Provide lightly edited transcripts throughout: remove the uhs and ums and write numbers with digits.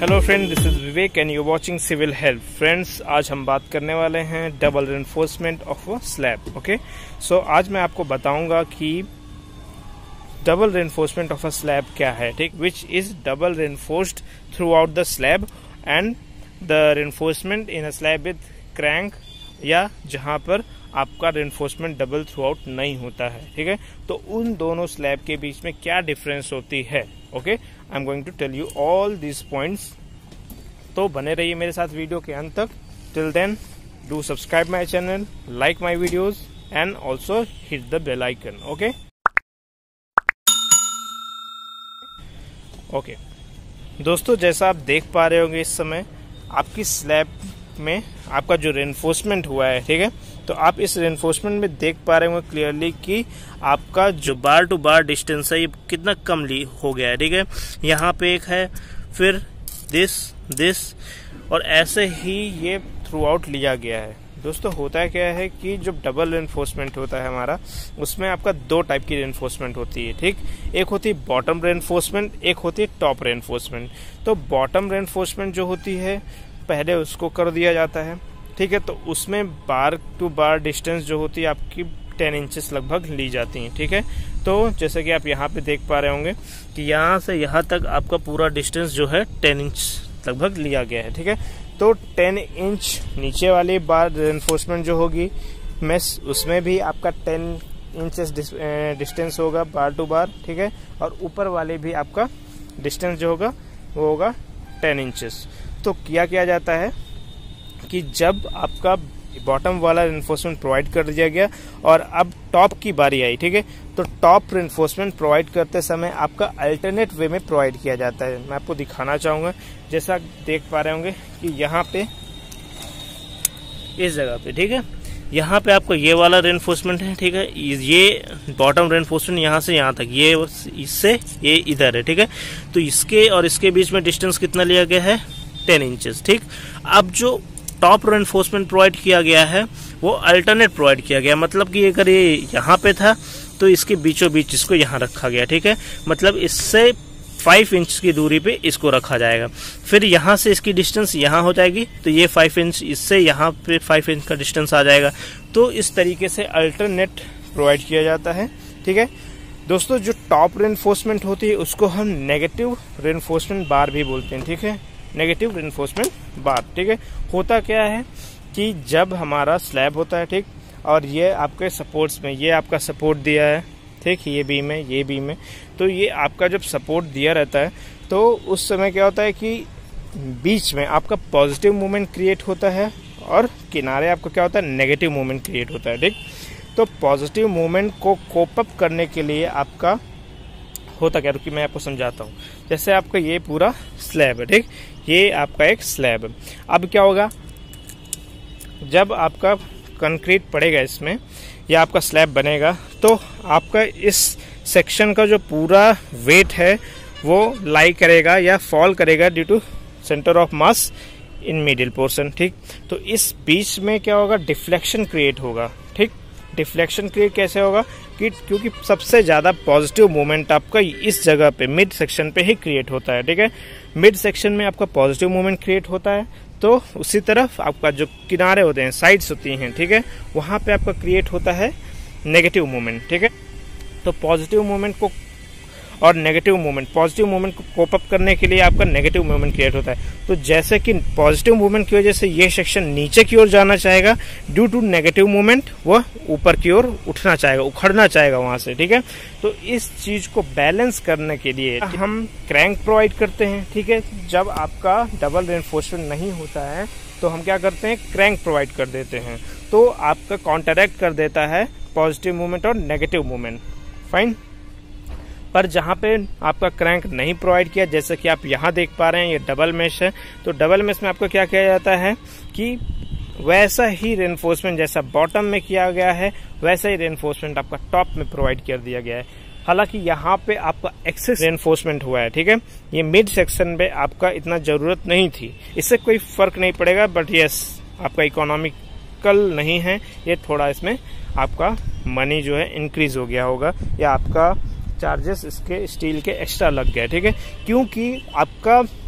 Hello friend, this is Vivek and you watching civil help. Friends, आज हम बात करने वाले हैं double reinforcement of a slab. Okay, so आज मैं आपको बताऊंगा कि double reinforcement of a slab क्या है, ठीक, which is double reinforced throughout the slab and the reinforcement in a slab with crank, या जहां पर आपका रेनफोर्समेंट डबल थ्रू आउट नहीं होता है। ठीक है, तो उन दोनों स्लैब के बीच में क्या डिफरेंस होती है। Okay, I am going to tell you all this points. तो बने रहिए मेरे साथ वीडियो के अंत तक। Till then do subscribe my channel, like my videos and also hit the bell icon. Okay okay दोस्तों, जैसा आप देख पा रहे होंगे इस समय आपकी स्लैब में आपका जो रेनफोर्समेंट हुआ है, ठीक है, तो आप इस रेनफोर्समेंट में देख पा रहे होंगे क्लियरली कि आपका जो बार टू बार डिस्टेंस है ये कितना कम हो गया है। ठीक है, यहाँ पे एक है, फिर दिस और ऐसे ही ये थ्रू आउट लिया गया है। दोस्तों, होता है क्या है कि जब डबल रेनफोर्समेंट होता है हमारा, उसमें आपका दो टाइप की रेनफोर्समेंट होती है। ठीक, एक होती है बॉटम रेनफोर्समेंट, एक होती है टॉप रेनफोर्समेंट। तो बॉटम रेनफोर्समेंट जो होती है पहले उसको कर दिया जाता है। ठीक है, तो उसमें बार टू बार डिस्टेंस जो होती है आपकी 10 इंचेस लगभग ली जाती हैं। ठीक है, तो जैसे कि आप यहाँ पे देख पा रहे होंगे कि यहाँ से यहाँ तक आपका पूरा डिस्टेंस जो है 10 इंच लगभग लिया गया है। ठीक है, तो 10 इंच नीचे वाली बार रेनफोर्समेंट जो होगी मेस, उसमें भी आपका 10 इंचेस डिस्टेंस होगा बार टू बार। ठीक है, और ऊपर वाले भी आपका डिस्टेंस जो होगा वो होगा 10 इंचेस। तो किया जाता है कि जब आपका बॉटम वाला रेनफोर्समेंट प्रोवाइड कर दिया गया और अब टॉप की बारी आई, ठीक है, तो टॉप रेनफोर्समेंट प्रोवाइड करते समय आपका अल्टरनेट वे में प्रोवाइड किया जाता है। मैं आपको दिखाना चाहूंगा, जैसा देख पा रहे होंगे कि यहाँ पे इस जगह पे, ठीक है, यहाँ पे आपका ये वाला रेनफोर्समेंट है। ठीक है, ये बॉटम रेनफोर्समेंट यहाँ से यहाँ तक, ये इससे ये इधर है। ठीक है, तो इसके और इसके बीच में डिस्टेंस कितना लिया गया है, 10 इंचेस। ठीक, अब जो टॉप रेनफोर्समेंट प्रोवाइड किया गया है वो अल्टरनेट प्रोवाइड किया गया, मतलब कि अगर ये यहाँ पे था तो इसके बीचों बीच इसको यहाँ रखा गया। ठीक है, मतलब इससे 5 इंच की दूरी पे इसको रखा जाएगा। फिर यहाँ से इसकी डिस्टेंस यहाँ हो जाएगी, तो ये 5 इंच, इससे यहाँ पे 5 इंच का डिस्टेंस आ जाएगा। तो इस तरीके से अल्टरनेट प्रोवाइड किया जाता है। ठीक है दोस्तों, जो टॉप रेनफोर्समेंट होती है उसको हम नेगेटिव रेनफोर्समेंट बार भी बोलते हैं। ठीक है, नेगेटिव रेनफोर्समेंट बार। ठीक है, होता क्या है कि जब हमारा स्लैब होता है, ठीक, और ये आपके सपोर्ट्स में, ये आपका सपोर्ट दिया है, ठीक, ये बीम है, ये बीम है, तो ये आपका जब सपोर्ट दिया रहता है तो उस समय क्या होता है कि बीच में आपका पॉजिटिव मूवमेंट क्रिएट होता है और किनारे आपका क्या होता है, नेगेटिव मूवमेंट क्रिएट होता है। ठीक, तो पॉजिटिव मूवमेंट को कोप अप करने के लिए आपका होता क्या, रुकिए मैं आपको समझाता हूँ। जैसे आपका ये पूरा स्लैब है, ठीक, ये आपका एक स्लैब है। अब क्या होगा, जब आपका कंक्रीट पड़ेगा इसमें या आपका स्लैब बनेगा, तो आपका इस सेक्शन का जो पूरा वेट है वो लाई करेगा या फॉल करेगा due to centre of mass in middle portion. ठीक, तो इस बीच में क्या होगा, डिफ्लेक्शन क्रिएट होगा। ठीक, डिफ्लेक्शन क्रिएट कैसे होगा कि क्योंकि सबसे ज्यादा पॉजिटिव मूवमेंट आपका इस जगह पे मिड सेक्शन पे ही क्रिएट होता है। ठीक है, मिड सेक्शन में आपका पॉजिटिव मूवमेंट क्रिएट होता है, तो उसी तरफ आपका जो किनारे होते हैं, साइड्स होती हैं, ठीक है, वहां पे आपका क्रिएट होता है नेगेटिव मूवमेंट। ठीक है, तो पॉजिटिव मूवमेंट को और नेगेटिव मूवमेंट, पॉजिटिव मूवमेंट को कोप अप करने के लिए आपका नेगेटिव मूवमेंट क्रिएट होता है। तो जैसे कि पॉजिटिव मूवमेंट की वजह से ये सेक्शन नीचे की ओर जाना चाहेगा, ड्यू टू नेगेटिव मूवमेंट वह ऊपर की ओर उठना चाहेगा, उखड़ना चाहेगा वहां से। ठीक है, तो इस चीज को बैलेंस करने के लिए हम क्रैंक प्रोवाइड करते हैं। ठीक है, जब आपका डबल रेनफोर्समेंट नहीं होता है तो हम क्या करते हैं, क्रैंक प्रोवाइड कर देते हैं, तो आपका कॉन्ट्रैक्ट कर देता है पॉजिटिव मूवमेंट और नेगेटिव मूवमेंट। फाइन, पर जहां पे आपका क्रैंक नहीं प्रोवाइड किया, जैसे कि आप यहाँ देख पा रहे हैं, ये डबल मेश है, तो डबल मेश में आपको क्या किया जाता है कि वैसा ही रेनफोर्समेंट जैसा बॉटम में किया गया है वैसा ही रेनफोर्समेंट आपका टॉप में प्रोवाइड कर दिया गया है। हालांकि यहाँ पे आपका एक्सेस रेनफोर्समेंट हुआ है। ठीक है, ये मिड सेक्शन पे आपका इतना जरूरत नहीं थी, इससे कोई फर्क नहीं पड़ेगा, बट यस आपका इकोनॉमिकल नहीं है, ये थोड़ा इसमें आपका मनी जो है इंक्रीज हो गया होगा, या आपका चार्जेस इसके स्टील के एक्स्ट्रा लग गए। ठीक है, क्योंकि आपका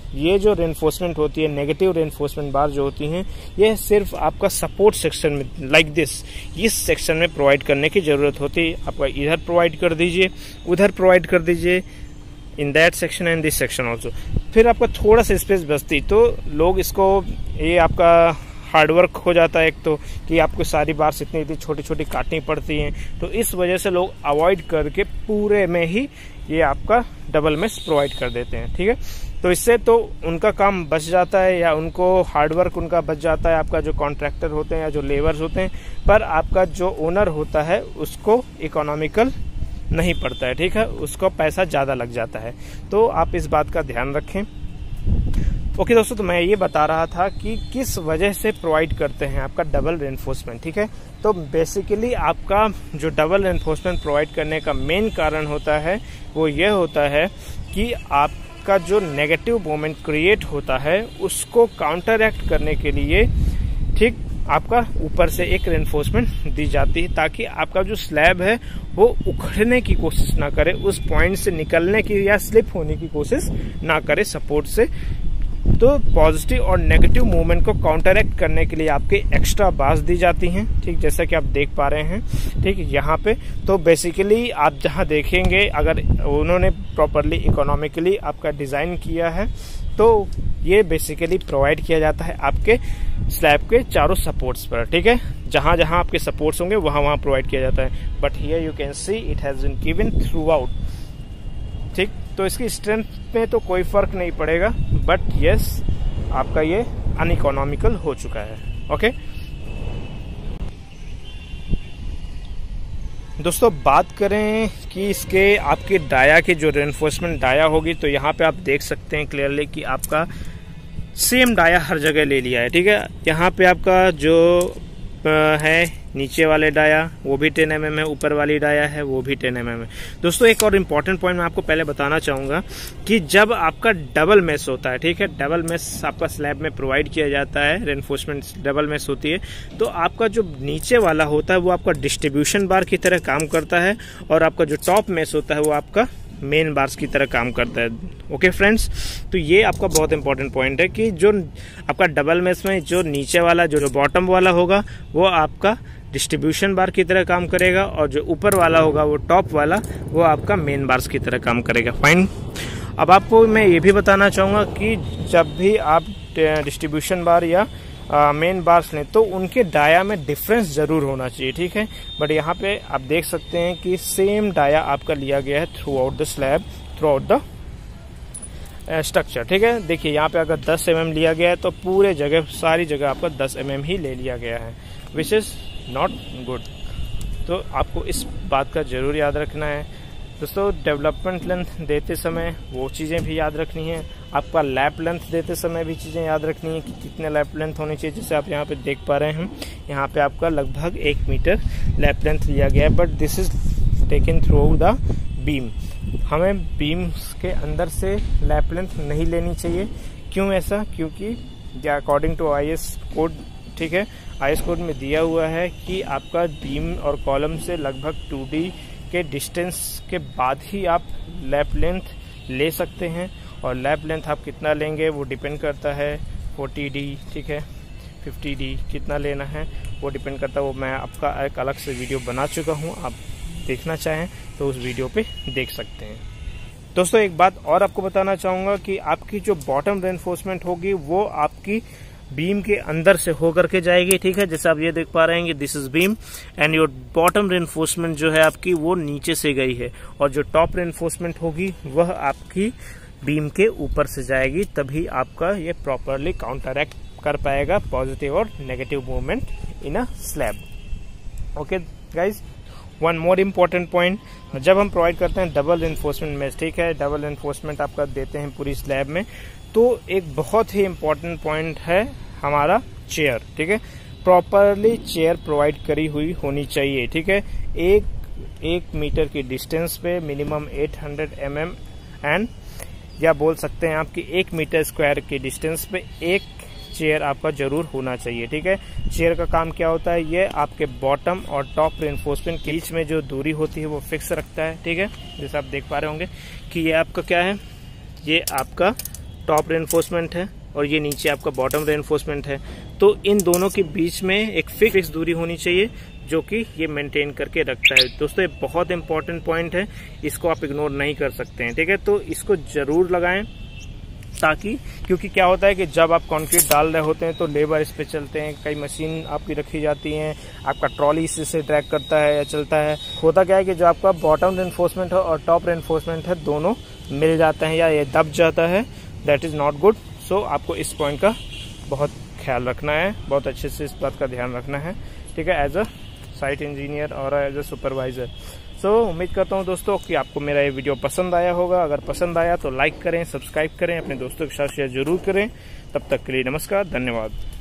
ये जो रेनफोर्समेंट होती है, नेगेटिव रेनफोर्समेंट बार जो होती हैं, ये सिर्फ आपका सपोर्ट सेक्शन में लाइक दिस, इस सेक्शन में प्रोवाइड करने की जरूरत होती है। आपका इधर प्रोवाइड कर दीजिए, उधर प्रोवाइड कर दीजिए, in that section and this section also. फिर आपका थोड़ा सा स्पेस बचती तो लोग इसको, ये आपका हार्डवर्क हो जाता है एक तो, कि आपको सारी बार्स इतनी छोटी छोटी काटनी पड़ती हैं, तो इस वजह से लोग अवॉइड करके पूरे में ही ये आपका डबल मेश प्रोवाइड कर देते हैं। ठीक है, तो इससे तो उनका काम बच जाता है, या उनको हार्डवर्क उनका बच जाता है, आपका जो कॉन्ट्रैक्टर होते हैं या जो लेबर्स होते हैं, पर आपका जो ओनर होता है उसको इकोनॉमिकल नहीं पड़ता है। ठीक है, उसको पैसा ज़्यादा लग जाता है, तो आप इस बात का ध्यान रखें। ओके दोस्तों, तो मैं ये बता रहा था कि किस वजह से प्रोवाइड करते हैं आपका डबल रेनफोर्समेंट। ठीक है, तो बेसिकली आपका जो डबल रेनफोर्समेंट प्रोवाइड करने का मेन कारण होता है वो ये होता है कि आपका जो नेगेटिव मोमेंट क्रिएट होता है उसको काउंटरएक्ट करने के लिए, ठीक, आपका ऊपर से एक रेनफोर्समेंट दी जाती है, ताकि आपका जो स्लैब है वो उखड़ने की कोशिश ना करे, उस पॉइंट से निकलने की या स्लिप होने की कोशिश ना करे सपोर्ट से। तो पॉजिटिव और नेगेटिव मूवमेंट को काउंटरएक्ट करने के लिए आपके एक्स्ट्रा बार्स दी जाती हैं। ठीक, जैसा कि आप देख पा रहे हैं, ठीक, यहाँ पे तो बेसिकली आप जहाँ देखेंगे, अगर उन्होंने प्रॉपरली इकोनॉमिकली आपका डिजाइन किया है, तो ये बेसिकली प्रोवाइड किया जाता है आपके स्लैब के चारों सपोर्ट्स पर। ठीक है, जहां जहां आपके सपोर्ट्स होंगे वहां वहां प्रोवाइड किया जाता है। But here you can see it has been given throughout. ठीक, तो इसकी स्ट्रेंथ में तो कोई फर्क नहीं पड़ेगा, बट यस आपका ये अनइकोनॉमिकल हो चुका है। ओके दोस्तों, बात करें कि इसके आपके डाया की जो रेनफोर्समेंट डाया होगी, तो यहाँ पे आप देख सकते हैं क्लियरली कि आपका सेम डाया हर जगह ले लिया है। ठीक है, यहाँ पे आपका जो है नीचे वाले डाया वो भी 10 mm है, ऊपर वाली डाया है वो भी 10 mm है। दोस्तों, एक और इम्पॉर्टेंट पॉइंट मैं आपको पहले बताना चाहूँगा कि जब आपका डबल मेश होता है, ठीक है, डबल मेश आपका स्लैब में प्रोवाइड किया जाता है, रेनफोर्समेंट डबल मेश होती है, तो आपका जो नीचे वाला होता है वो आपका डिस्ट्रीब्यूशन बार की तरह काम करता है, और आपका जो टॉप मेश होता है वो आपका मेन बार्स की तरह काम करता है। ओके फ्रेंड्स, तो ये आपका बहुत इंपॉर्टेंट पॉइंट है कि जो आपका डबल मेश में जो नीचे वाला जो बॉटम वाला होगा वो आपका डिस्ट्रीब्यूशन बार की तरह काम करेगा, और जो ऊपर वाला होगा वो टॉप वाला वो आपका मेन बार्स की तरह काम करेगा। फाइन। अब आपको मैं ये भी बताना चाहूँगा कि जब भी आप डिस्ट्रीब्यूशन बार या मेन बार्स लें तो उनके डाया में डिफरेंस जरूर होना चाहिए। ठीक है, बट यहाँ पे आप देख सकते हैं कि सेम डाया आपका लिया गया है throughout the slab, throughout the structure. ठीक है, देखिए यहाँ पे अगर 10 mm लिया गया है तो पूरे जगह, सारी जगह आपका 10 mm ही ले लिया गया है, विच इज नॉट गुड। तो आपको इस बात का जरूर याद रखना है दोस्तों। डेवलपमेंट लेंथ देते समय वो चीज़ें भी याद रखनी है, आपका लैप लेंथ देते समय भी चीज़ें याद रखनी है कि कितने लैप लेंथ होनी चाहिए। जैसे आप यहाँ पे देख पा रहे हैं, यहाँ पे आपका लगभग 1 मीटर लैप लेंथ लिया गया है, but this is taken through the beam. हमें बीम के अंदर से लैप लेंथ नहीं लेनी चाहिए। क्यों ऐसा? क्योंकि अकॉर्डिंग टू IS कोड, ठीक है, IS कोड में दिया हुआ है कि आपका बीम और कॉलम से लगभग 2D के डिस्टेंस के बाद ही आप लैप लेंथ ले सकते हैं, और लैप लेंथ आप कितना लेंगे वो डिपेंड करता है 40D, ठीक है, 50D कितना लेना है वो डिपेंड करता है। वो मैं आपका एक अलग से वीडियो बना चुका हूँ, आप देखना चाहें तो उस वीडियो पे देख सकते हैं। दोस्तों, एक बात और आपको बताना चाहूँगा कि आपकी जो बॉटम रेनफोर्समेंट होगी वो आपकी बीम के अंदर से होकर के जाएगी। ठीक है, जैसे आप ये देख पा रहे हैं कि this is beam and your bottom reinforcement जो है आपकी वो नीचे से गई है, और जो टॉप रेनफोर्समेंट होगी वह आपकी बीम के ऊपर से जाएगी, तभी आपका ये प्रॉपरली काउंटरएक्ट कर पाएगा पॉजिटिव और negative movement in a slab. Okay guys, one more important point, जब हम प्रोवाइड करते हैं डबल रेनफोर्समेंट मेश, ठीक है, डबल रेनफोर्समेंट आपका देते हैं पूरी स्लैब में, तो एक बहुत ही इम्पोर्टेंट पॉइंट है हमारा चेयर। ठीक है, प्रॉपरली चेयर प्रोवाइड करी हुई होनी चाहिए। ठीक है, एक मीटर की डिस्टेंस पे मिनिमम 800 mm एंड या बोल सकते हैं आपकी 1 मीटर स्क्वायर की डिस्टेंस पे एक चेयर आपका जरूर होना चाहिए। ठीक है, चेयर का काम क्या होता है, ये आपके बॉटम और टॉप रेनफोर्समेंट के बीच में जो दूरी होती है वो फिक्स रखता है। ठीक है, जैसे आप देख पा रहे होंगे कि ये आपका क्या है, ये आपका टॉप रेनफोर्समेंट है और ये नीचे आपका बॉटम रेनफोर्समेंट है। तो इन दोनों के बीच में एक फिक्स दूरी होनी चाहिए जो कि ये मेंटेन करके रखता है। दोस्तों ये बहुत इंपॉर्टेंट पॉइंट है, इसको आप इग्नोर नहीं कर सकते हैं, ठीक है। तो इसको जरूर लगाएं ताकि, क्योंकि क्या होता है कि जब आप कंक्रीट डाल रहे होते हैं तो लेबर इस पे चलते हैं, कई मशीन आपकी रखी जाती हैं, आपका ट्रॉली इससे ट्रैक करता है या चलता है। होता क्या है कि जो आपका बॉटम रेनफोर्समेंट है और टॉप रेनफोर्समेंट है दोनों मिल जाते हैं या ये दब जाता है, that is not good. So आपको इस पॉइंट का बहुत ख्याल रखना है, बहुत अच्छे से इस बात का ध्यान रखना है, ठीक है, एज अ साइट इंजीनियर और एज अ सुपरवाइजर। सो उम्मीद करता हूँ दोस्तों कि आपको मेरा ये वीडियो पसंद आया होगा। अगर पसंद आया तो लाइक करें, सब्सक्राइब करें, अपने दोस्तों के साथ शेयर जरूर करें। तब तक के लिए नमस्कार, धन्यवाद।